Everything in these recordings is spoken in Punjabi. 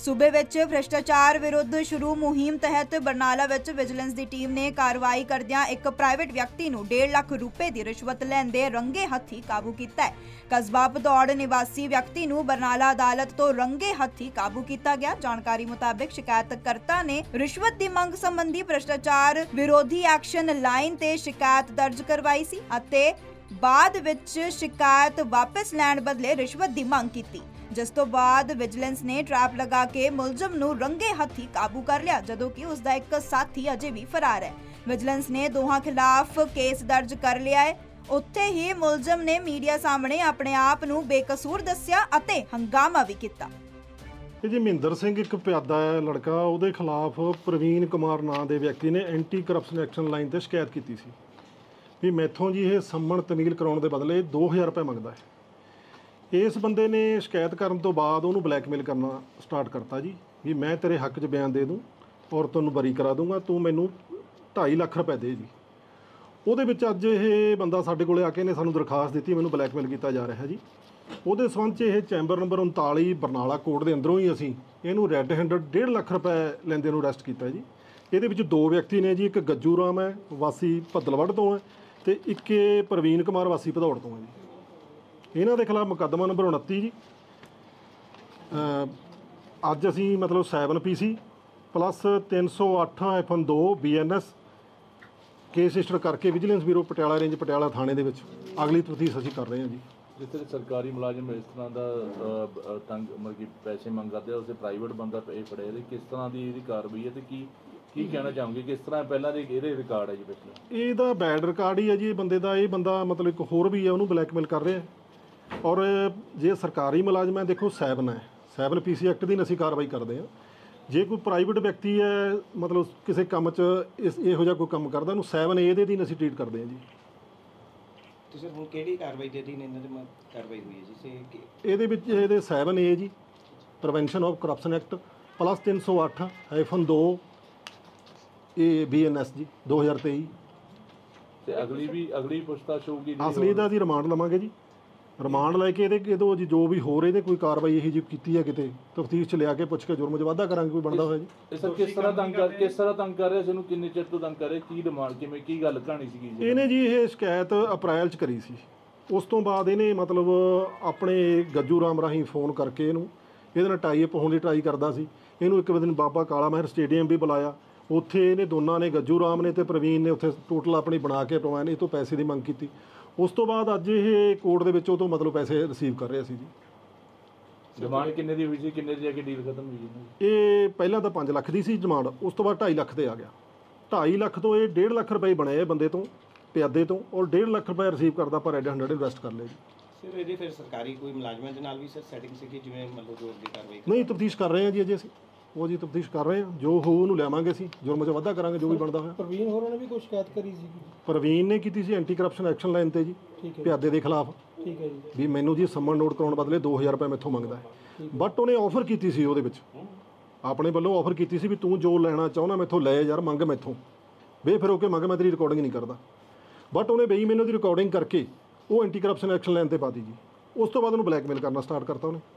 सूबे विच भ्रष्टाचार विरुद्ध शुरू मुहिम तहत बरनाला विच विजिलेंस की टीम ने कार्रवाई करदियां एक प्राइवेट व्यक्ति नूं 1.5 लाख रुपए की रिश्वत लैंदे रंगे हत्थी काबू किया है। कस्बा भदौड़ निवासी व्यक्ति नूं बरनाला अदालत तो रंगे हत्थी काबू किया गया। जानकारी मुताबिक शिकायतकर्ता ने रिश्वत की मंग संबंधी भ्रष्टाचार विरोधी एक्शन लाइन ते शिकायत दर्ज करवाई सी अते बाद विच शिकायत वापस लैण बदले रिश्वत की मंग की, जिस तो बाद विजिलेंस ने ट्रैप लगा के मुलजम नूं रंगे हत्थी काबू कर लिया, जदों कि उसका एक साथी अजे भी फरार है। विजिलेंस ने दोहां खिलाफ केस दर्ज कर लिया है। उत्थे ही मुलजम ने मीडिया सामने अपने आप नूं बेकसूर दस्सिया अते हंगामा भी कीता। जी महेंद्र सिंह एक प्यादा है लड़का, ਉਹਦੇ खिलाफ प्रवीण कुमार नाम के व्यक्ति ने एंटी करप्शन एक्शन लाइन ते शिकायत की सी भी मैथों जी ये सम्मन तमील कराने के बदले 2000 रुपए मंगता है। इस बंदे ने शिकायत करने तो बाद उन्होंने ब्लैकमेल करना स्टार्ट करता जी भी मैं तेरे हक च बयान दे दूँ और तुहानूं बरी करा दूँगा, तू मैनू 2.5 लाख रुपए दे जी। ਉਹਦੇ ਵਿੱਚ ਅੱਜ ਇਹ ਬੰਦਾ ਸਾਡੇ ਕੋਲੇ ਆ ਕੇ ਨੇ ਸਾਨੂੰ ਦਰਖਾਸਤ ਦਿੱਤੀ, ਮੈਨੂੰ ਬਲੈਕਮੇਲ ਕੀਤਾ ਜਾ ਰਿਹਾ ਜੀ। ਉਹਦੇ ਸੰਬੰਧ 'ਚ ਇਹ ਚੈਂਬਰ ਨੰਬਰ 39 ਬਰਨਾਲਾ ਕੋਰਟ ਦੇ ਅੰਦਰੋਂ ਹੀ ਅਸੀਂ ਇਹਨੂੰ ਰੈੱਡ ਹੈਂਡਡ 1.5 ਲੱਖ ਰੁਪਏ ਲੈਂਦੇ ਨੂੰ ਅਰੈਸਟ ਕੀਤਾ ਜੀ। ਇਹਦੇ ਵਿੱਚ 2 ਵਿਅਕਤੀ ਨੇ ਜੀ, ਇੱਕ ਗੱਜੂ ਰਾਮ ਹੈ ਵਾਸੀ ਭੱਦਲਵੜ ਤੋਂ ਹੈ ਤੇ ਇੱਕ ਪ੍ਰਵੀਨ ਕੁਮਾਰ ਵਾਸੀ ਭਦੌੜ ਤੋਂ ਹੈ ਜੀ। ਇਹਨਾਂ ਦੇ ਖਿਲਾਫ ਮੁਕੱਦਮਾ ਨੰਬਰ 29 ਜੀ। ਅੱਜ ਅਸੀਂ ਮਤਲਬ 7 PC plus 308/2 BNS case register करके vigilance bureau Patiala range Patiala थाने दे विच अगली तफ्तीश असीं कर रहे हैं जी। जिथे सरकारी मुलाजिम इस तरह का तंग मतलब कि पैसे मंगते हैं, उसे प्राइवेट बंदा फड़े किस तरह की कार्रवाई है तो की कहना चाहूँगे किस तरह पहला रिकॉर्ड है जी? पिछले ਇਹਦਾ बैड रिकॉर्ड ही है जी ਬੰਦੇ ਦਾ। ਇਹ ਬੰਦਾ मतलब एक होर भी है ਉਹਨੂੰ ब्लैकमेल कर रहा है और जे सरकारी मुलाजिम है देखो 7 PC एक्ट की ਅਸੀਂ कार्रवाई करते हैं। जे कोई प्राइवेट व्यक्ति है मतलब किसी काम इहो जिहा कोई काम करदा ਉਹਨੂੰ 7A ਦੇ ਅਧੀਨ ਅਸੀਂ ट्रीट करते हैं जी। तो सर ਹੁਣ ਕਿਹੜੀ ਕਾਰਵਾਈ ਦੇ ਅਧੀਨ ਇਹਨਾਂ ਦੀ ਕਾਰਵਾਈ ਹੋਈ ਹੈ ਜੀ? ਇਹਦੇ ਵਿੱਚ ਇਹਦੇ 7A ਜੀ prevention of corruption act plus 308/2 BNS ਜੀ 2023 ਤੇ ਅਗਲੀ ਪੁੱਛਤਾਛ ਹੋਊਗੀ। ਅਸਲੀ ਦਾ ਅਸੀਂ ਰਿਮਾਂਡ ਲਵਾਂਗੇ ਜੀ। ਰਿਮਾਂਡ ਲੈ ਕੇ ਇਹਦੇ ਜੀ ਜੋ ਵੀ ਹੋਰ ਇਹਦੇ ਕੋਈ ਕਾਰਵਾਈ ਇਹੀ ਜੀ ਕੀਤੀ ਹੈ ਕਿਤੇ ਤਫਤੀਸ਼ 'ਚ ਲਿਆ ਕੇ ਪੁੱਛ ਕੇ ਜੁਰਮ 'ਚ ਵਾਧਾ ਕਰਾਂਗੇ ਕੋਈ ਬਣਦਾ ਹੋਇਆ ਜੀ। ਇਹ ਸਰ ਕਿਸ ਤਰ੍ਹਾਂ ਤੰਗ ਕਰ ਰਿਹਾ ਸੀ ਉਹਨੂੰ? ਕਿੰਨੇ ਚਿਰ ਤੋਂ ਤੰਗ ਕਰ ਰਿਹਾ? ਕੀ ਡਿਮਾਂਡ ਕਿਵੇਂ ਕੀ ਗੱਲ ਕਹਾਣੀ ਸੀਗੀ ਜੀ? ਇਹਨੇ ਜੀ ਇਹ ਸ਼ਿਕਾਇਤ ਅਪ੍ਰੈਲ 'ਚ ਕਰੀ ਸੀ। ਉਸ ਤੋਂ ਬਾਅਦ ਇਹਨੇ ਮਤਲਬ ਆਪਣੇ ਗੱਜੂ ਰਾਮ ਰਾਹੀਂ ਫੋਨ ਕਰਕੇ ਇਹਦੇ ਨਾਲ ਟਾਈ ਅਪ ਹੋਣ ਦੀ ਟਰਾਈ ਕਰਦਾ ਸੀ। ਇਹਨੂੰ ਇੱਕ ਦਿਨ ਬਾਬਾ ਕਾਲਾ ਮਹਿਰ ਸਟੇਡੀਅਮ ਵੀ ਬੁਲਾਇਆ, ਉੱਥੇ ਇਹਨੇ ਦੋਨਾਂ ਨੇ ਗੱਜੂ ਰਾਮ ਨੇ ਤੇ ਪ੍ਰਵੀਨ ਨੇ ਉੱਥੇ ਟੋਟਲ ਆਪਣੀ ਬਣਾ ਕੇ ਪਵਾਇਆ, ਇਹ ਤੋਂ ਪੈਸੇ ਦੀ ਮੰਗ ਕੀਤੀ। ਉਸ ਤੋਂ ਬਾਅਦ ਅੱਜ ਇਹ ਕੋਰਟ ਦੇ ਵਿੱਚ ਉਹ ਤੋਂ ਮਤਲਬ ਪੈਸੇ ਰਿਸੀਵ ਕਰ ਰਿਹਾ ਸੀ ਜੀ। ਡਿਮਾਂਡ ਕਿੰਨੇ ਦੀ ਹੋਈ ਸੀ? ਕਿੰਨੇ ਦੀ ਜਾ ਕੇ ਡੀਲ ਖਤਮ ਹੋਈ ਜੀ? ਇਹ ਪਹਿਲਾਂ ਤਾਂ 5 ਲੱਖ ਦੀ ਸੀ ਡਿਮਾਂਡ, ਉਸ ਤੋਂ ਬਾਅਦ 2.5 ਲੱਖ ਤੇ ਆ ਗਿਆ। 2.5 ਲੱਖ ਤੋਂ ਇਹ 1.5 ਲੱਖ ਰੁਪਏ ਬਣੇ ਇਹ ਬੰਦੇ ਤੋਂ ਪਿਆਦੇ ਤੋਂ ਔਰ 1.5 ਲੱਖ ਰੁਪਏ ਰਿਸੀਵ ਕਰਦਾ ਪਰ ਰੈੱਡ ਹੈਂਡਡ ਇਨਵੈਸਟ ਕਰ ਲਿਆ ਜੀ। ਸਰ ਇਹਦੇ ਫਿਰ ਸਰਕਾਰੀ ਕੋਈ ਮੁਲਾਜ਼ਮਾਂ ਦੇ ਨਾਲ ਵੀ ਸਰ ਸੈਟਿੰਗ ਸੀ ਜਿਵੇਂ ਮਤਲਬ ਜੋ ਦੀ ਕਾਰਵਾਈ ਨਹੀਂ ਤਫਤੀਸ਼ ਕਰ ਰਹੇ ਹਾਂ ਜੀ ਅਜੇ ਅਸੀਂ ਉਹ ਜੀ ਤਫਤੀਸ਼ ਕਰ ਰਹੇ ਹਾਂ, ਜੋ ਹੋ ਉਹਨੂੰ ਲਿਆਵਾਂਗੇ ਅਸੀਂ ਜੁਰਮ 'ਚ ਵਾਧਾ ਕਰਾਂਗੇ ਜੋ ਵੀ ਬਣਦਾ ਹੋਇਆ। ਪ੍ਰਵੀਨ ਹੋਰਾਂ ਨੇ ਵੀ ਕੋਈ ਸ਼ਿਕਾਇਤ ਕਰੀ ਸੀ? ਪ੍ਰਵੀਨ ਨੇ ਕੀਤੀ ਸੀ ਐਂਟੀ ਕਰਪਸ਼ਨ ਐਕਸ਼ਨ ਲਾਈਨ ਤੇ ਜੀ ਪਿਆਦੇ ਦੇ ਖਿਲਾਫ। ਠੀਕ ਹੈ ਜੀ। ਵੀ ਮੈਨੂੰ ਜੀ ਸੰਮਨ ਨੋਟ ਕਰਾਉਣ ਬਦਲੇ 2000 ਰੁਪਏ ਮੈਥੋਂ ਮੰਗਦਾ ਹੈ, ਬਟ ਉਹਨੇ ਆਫਰ ਕੀਤੀ ਸੀ ਉਹਦੇ ਵਿੱਚ ਆਪਣੇ ਵੱਲੋਂ ਆਫਰ ਕੀਤੀ ਸੀ ਵੀ ਤੂੰ ਜੋ ਲੈਣਾ ਚਾਹੁੰਦਾ ਮੈਥੋਂ ਲੈ ਯਾਰ, ਮੰਗ ਮੈਥੋਂ ਬੇਫਿਰ ਹੋ ਕੇ ਮੰਗ, ਮੈਂ ਤੇਰੀ ਰਿਕਾਰਡਿੰਗ ਨਹੀਂ ਕਰਦਾ। ਬਟ ਉਹਨੇ ਬਈ ਮੈਨੂੰ ਦੀ ਰਿਕਾਰਡਿੰਗ ਕਰਕੇ ਉਹ ਐਂਟੀ ਕਰਪਸ਼ਨ ਐਕਸ਼ਨ ਲਾਈਨ ਤੇ ਪਾਤੀ ਜੀ। ਉਸ ਤੋਂ ਬਾਅਦ ਉਹਨੂੰ ਬਲੈਕਮੇਲ ਕਰਨਾ ਸਟਾਰਟ ਕਰਤਾ ਉਹਨੇ।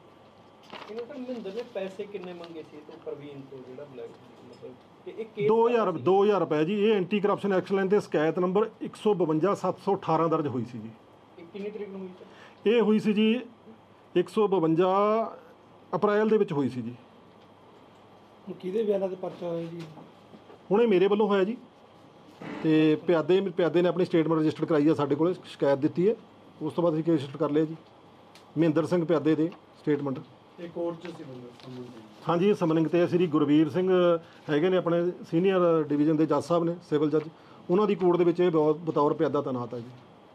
ਮਹਿੰਦਰ ਨੇ ਪੈਸੇ ਕਿੰਨੇ ਮੰਗੇ ਸੀ ਤੋਂ ਪ੍ਰਵੀਨ ਤੋਂ ਜਿਹੜਾ ਬਲੈਕ ਮਤਲਬ ਇਹ 2000 ਰੁਪਏ ਜੀ। ਇਹ ਐਂਟੀ ਕਰਪਸ਼ਨ ਐਕਸ਼ਨ ਲਾਈਨ ਤੇ ਸ਼ਿਕਾਇਤ ਨੰਬਰ 152/718 ਦਰਜ ਹੋਈ ਸੀ ਜੀ। ਕਿੰਨੀ ਤਰੀਕ ਨੂੰ ਹੋਈ ਸੀ? ਇਹ ਹੋਈ ਸੀ ਜੀ 152 ਅਪ੍ਰੈਲ ਦੇ ਵਿੱਚ ਹੋਈ ਸੀ ਜੀ। ਕਿਹਦੇ ਬਿਆਨਾਂ ਤੇ ਪਰਚਾ ਹੋਇਆ ਜੀ? ਹੁਣੇ ਮੇਰੇ ਵੱਲੋਂ ਹੋਇਆ ਜੀ ਤੇ ਪਿਆਦੇ ਨੇ ਆਪਣੀ ਸਟੇਟਮੈਂਟ ਰਜਿਸਟਰ ਕਰਾਈ ਹੈ, ਸਾਡੇ ਕੋਲ ਸ਼ਿਕਾਇਤ ਦਿੱਤੀ ਹੈ। ਉਸ ਤੋਂ ਬਾਅਦ ਅਸੀਂ ਕੇਸ ਰਜਿਸਟਰ ਕਰ ਲਿਆ ਜੀ। ਮਹਿੰਦਰ ਸਿੰਘ ਪਿਆਦੇ ਦੇ ਸਟੇਟਮੈਂਟ ਇਹ ਕੋਰਟ 'ਚ ਸੀ ਬੰਦਾ? ਹਾਂਜੀ, ਸਮਨਿੰਗ ਤੇ ਸ੍ਰੀ ਗੁਰਵੀਰ ਸਿੰਘ ਹੈਗੇ ਨੇ ਆਪਣੇ ਸੀਨੀਅਰ ਡਿਵੀਜ਼ਨ ਦੇ ਜੱਜ ਸਾਹਿਬ ਨੇ, ਸਿਵਲ ਜੱਜ, ਉਹਨਾਂ ਦੀ ਕੋਰਟ ਦੇ ਵਿੱਚ ਇਹ ਬਤੌਰ ਪਿਆਦਾ ਤੈਨਾਤ ਹੈ ਜੀ।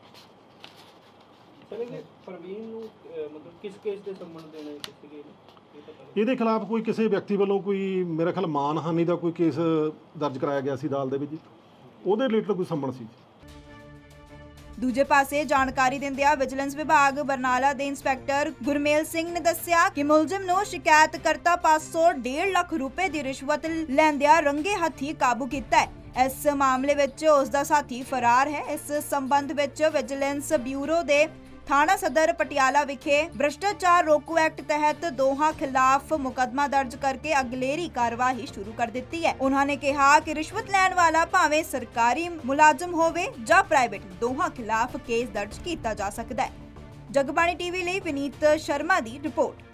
ਸਰ ਇਹਦੇ ਪ੍ਰਵੀਨ ਨੂੰ ਮਤਲਬ ਕਿਸ ਕੇਸ ਦੇ ਸੰਬੰਧ ਦੇਣੇ ਸੀਗੇ? ਇਹਦੇ ਖਿਲਾਫ ਕੋਈ ਕਿਸੇ ਵਿਅਕਤੀ ਵੱਲੋਂ ਕੋਈ ਮੇਰੇ ਖਿਆਲ ਮਾਨਹਾਨੀ ਦਾ ਕੋਈ ਕੇਸ ਦਰਜ ਕਰਾਇਆ ਗਿਆ ਸੀ ਅਦਾਲਤ ਦੇ ਵਿੱਚ, ਉਹਦੇ ਰਿਲੇਟਡ ਕੋਈ ਸੰਬੰਧ ਸੀ। दूजे पासे जानकारी दिंदियां विजिलेंस विभाग बरनाला के इंस्पैक्टर गुरमेल सिंह ने दस्सिया कि मुलजिम नूं शिकायतकर्ता पासों 1.5 लाख रुपए की रिश्वत लैंदियां रंगे हथी काबू किया है। इस मामले विच उसका साथी फरार है। इस संबंध विच विजिलेंस ब्यूरो के ਥਾਣਾ ਸਦਰ ਪਟਿਆਲਾ ਵਿਖੇ ਭ੍ਰਿਸ਼ਟਾਚਾਰ ਰੋਕੂ ਐਕਟ ਤਹਿਤ ਦੋਹਾਂ ਖਿਲਾਫ ਮੁਕੱਦਮਾ ਦਰਜ ਕਰਕੇ ਅਗਲੇਰੀ ਕਾਰਵਾਈ ਸ਼ੁਰੂ ਕਰ ਦਿੱਤੀ ਹੈ। ਉਹਨਾਂ ਨੇ ਕਿਹਾ ਕਿ ਰਿਸ਼ਵਤ ਲੈਣ ਵਾਲਾ ਭਾਵੇਂ ਸਰਕਾਰੀ ਮੁਲਾਜ਼ਮ ਹੋਵੇ ਜਾਂ ਪ੍ਰਾਈਵੇਟ, ਦੋਹਾਂ ਖਿਲਾਫ ਕੇਸ ਦਰਜ ਕੀਤਾ ਜਾ ਸਕਦਾ ਹੈ। ਜਗਬਾਣੀ ਟੀਵੀ ਲਈ ਵਿਨੀਤ ਸ਼ਰਮਾ ਦੀ ਰਿਪੋਰਟ।